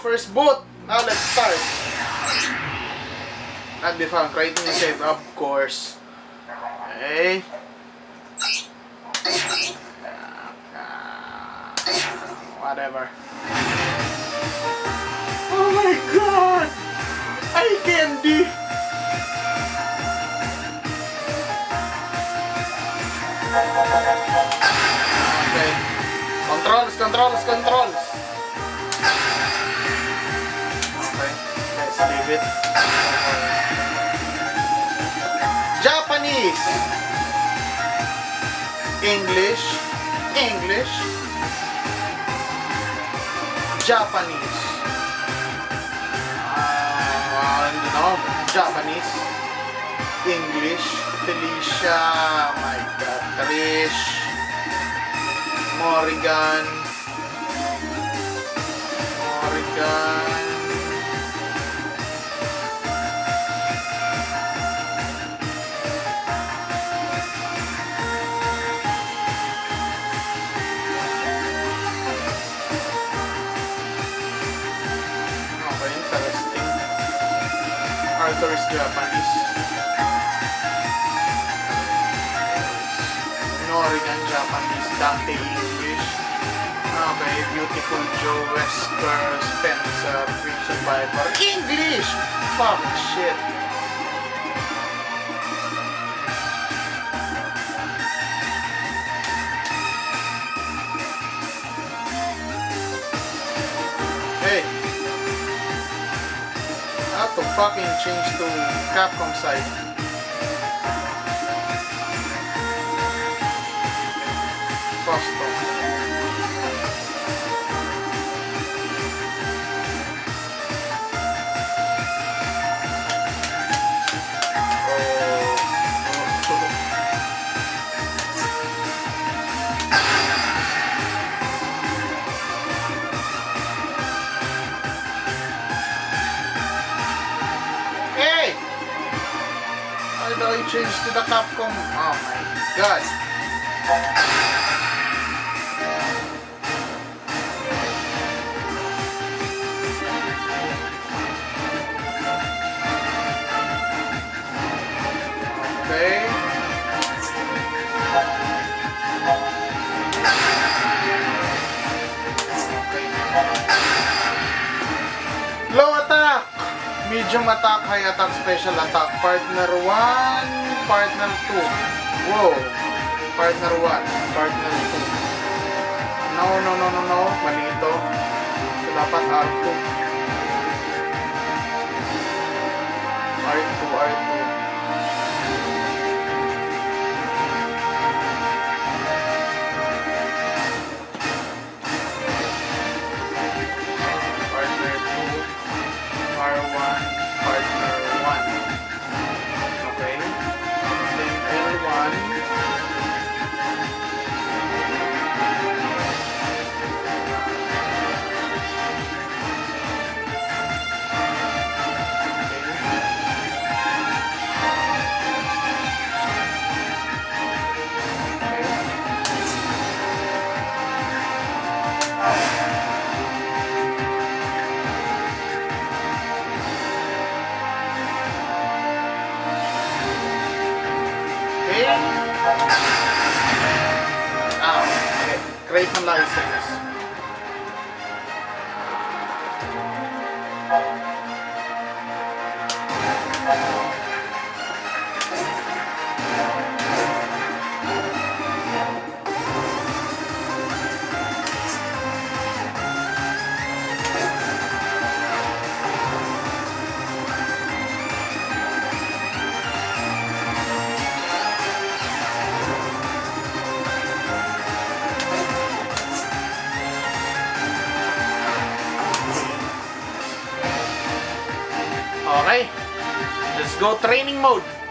first boot. Now let's start. Not be found. Creating a save, of course. Okay. Whatever. Oh my god! Eye candy! Okay. Controls. Okay. Let's leave it. Japanese. English. Japanese. Japanese. English. Felicia. Oh my god. Trish. Morrigan. Arthur is Japanese. Oregon Japanese. Dante English. Okay, Beautiful Joe, Wesker, Spencer, Crimson Viper. English! Fuck shit. Hey! I have to fucking change to Capcom side. Custom. Hey! How do I change to the Capcom? Oh my god. Okay. Low attack, medium attack, high attack, special attack. Partner 1, partner 2. Whoa. Partner 1, partner 2. No. Mali ito. So, dapat R2. R2. Okay. Create ng license. Okay, let's go training mode.